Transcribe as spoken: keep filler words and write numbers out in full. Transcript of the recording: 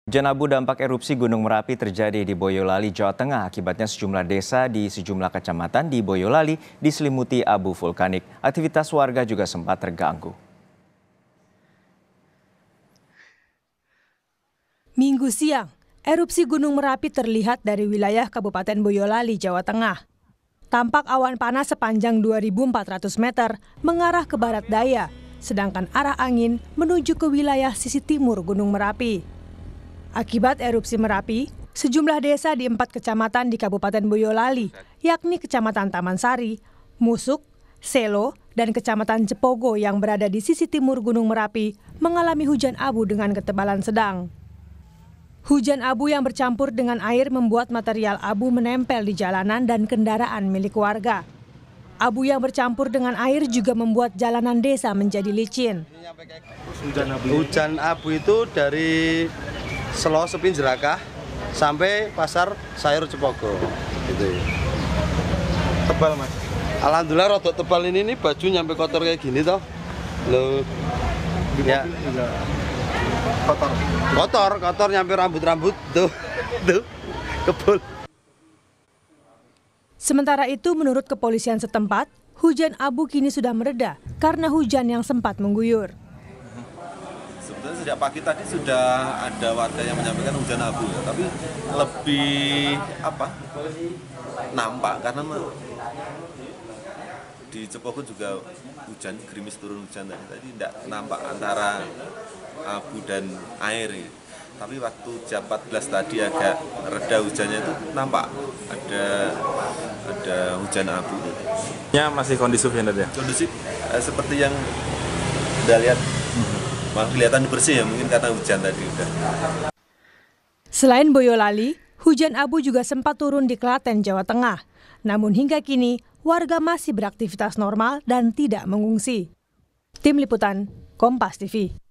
Hujan abu dampak erupsi Gunung Merapi terjadi di Boyolali, Jawa Tengah. Akibatnya sejumlah desa di sejumlah kecamatan di Boyolali diselimuti abu vulkanik. Aktivitas warga juga sempat terganggu. Minggu siang, erupsi Gunung Merapi terlihat dari wilayah Kabupaten Boyolali, Jawa Tengah. Tampak awan panas sepanjang dua ribu empat ratus meter mengarah ke barat daya, sedangkan arah angin menuju ke wilayah sisi timur Gunung Merapi. Akibat erupsi Merapi, sejumlah desa di empat kecamatan di Kabupaten Boyolali, yakni Kecamatan Taman Sari, Musuk, Selo, dan Kecamatan Jepogo yang berada di sisi timur Gunung Merapi, mengalami hujan abu dengan ketebalan sedang. Hujan abu yang bercampur dengan air membuat material abu menempel di jalanan dan kendaraan milik warga. Abu yang bercampur dengan air juga membuat jalanan desa menjadi licin. Hujan abu, hujan abu itu dari Selo Sepin Jerakah sampai pasar sayur Jepogo. Gitu. Tebal mas. Alhamdulillah rodok tebal ini nih, baju nyampe kotor kayak gini toh. Loh. Di ya. mobil juga kotor. Kotor, kotor nyampe rambut-rambut tuh. Tuh. Kebul. Sementara itu menurut kepolisian setempat, hujan abu kini sudah mereda karena hujan yang sempat mengguyur. Sebetulnya sejak pagi tadi sudah ada warga yang menyampaikan hujan abu, ya. Tapi lebih apa nampak karena di Jepogo juga hujan, gerimis turun hujan tadi, tadi tidak nampak antara abu dan air. Ya. Tapi waktu jam empat belas tadi agak reda hujannya itu nampak ada ada hujan abu. Ya masih kondusif ya Ndad ya? Kondusif eh, seperti yang Anda lihat. Malah kelihatan bersih ya, mungkin karena hujan tadi udah. Selain Boyolali, hujan abu juga sempat turun di Klaten, Jawa Tengah. Namun hingga kini, warga masih beraktivitas normal dan tidak mengungsi. Tim Liputan, Kompas T V.